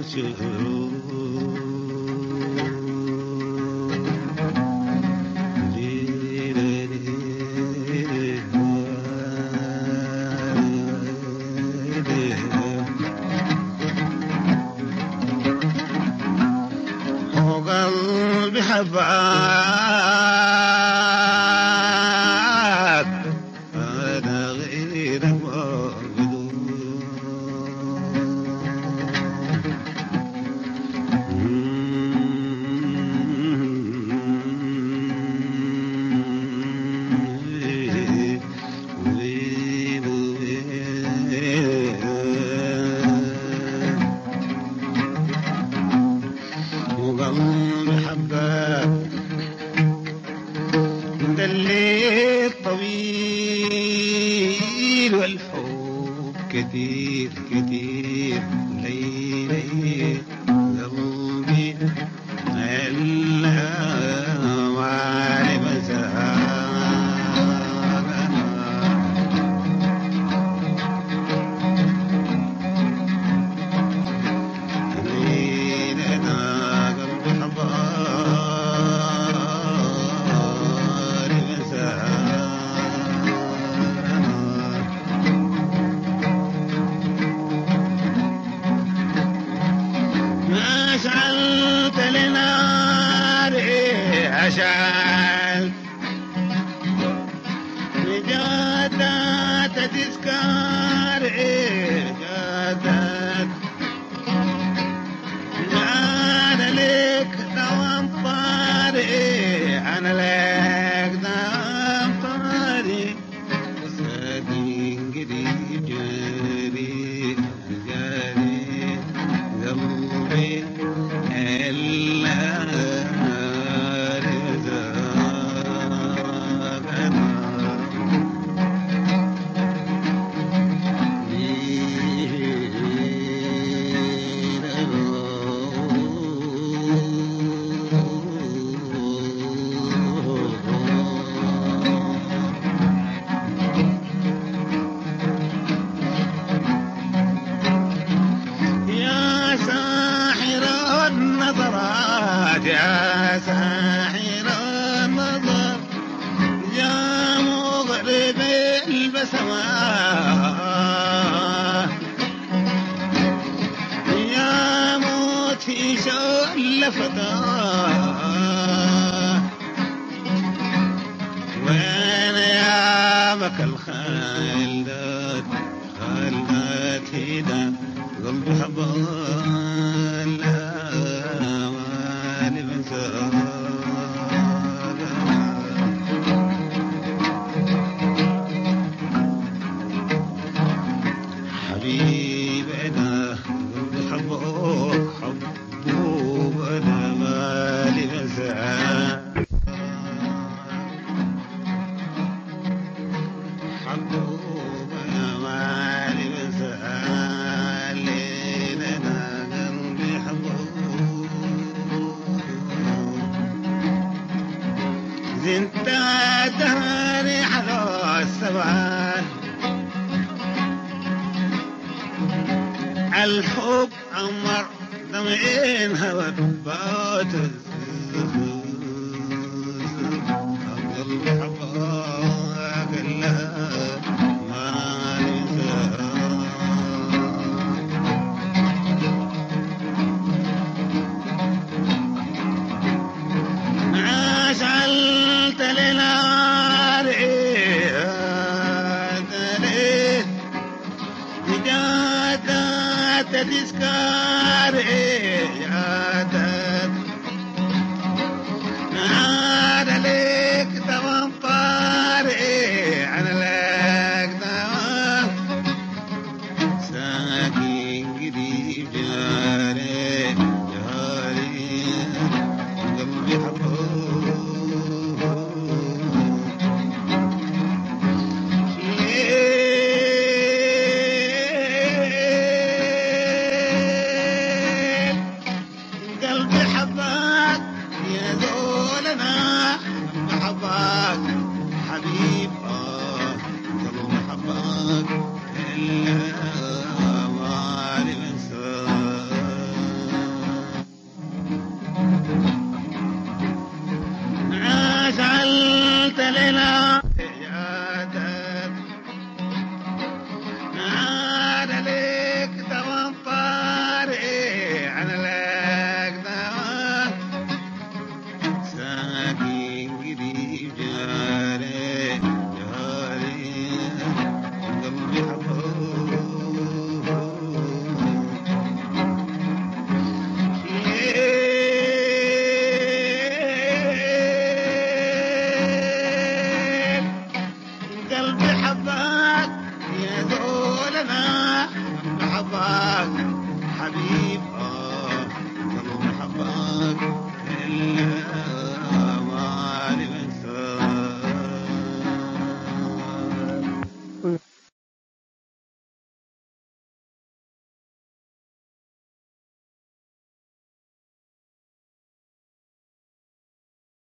وقلبي حباك أنا غيرك موجود وقلبي حباك انت الليل طويل والحب كتير كتير ليلي قلبي إلا وعلي أشعلت لناري أشعلت جادت تذكاري جادت أنا لك دوام طاري أنا لك دوام طاري صديق قريب جاري جاري قلبي إلا رزقنا يا ساحر النظرات يا ساحر النظر يا مغرب البسمات يا موت في شل فتاه وين يا بك الخالدات خالدات هدا قلبي حبان لا مالي بنساك حبيبي أنا قلبي حبوك حبوك أنا مالي بنساك حبوك أنا مالي بنساك ليلنا قلبي حبوك زنت دهري على السبعة الحب عمر دمعين هوى بات قلبي حباك إلا ما ننساك عشلت لناري جادت تذكاري جادت أنا لك دوام طاري أنا لك دوام ساكن قريب جاري جاري قلبي حبوب ليلى يا دب أنا لك دوام طاري أنا لك دوام ساكن قريب جاري جاري قلبي حبوب قلبي حباك يا ذولنا حباك حبيب قلبي حباك إلا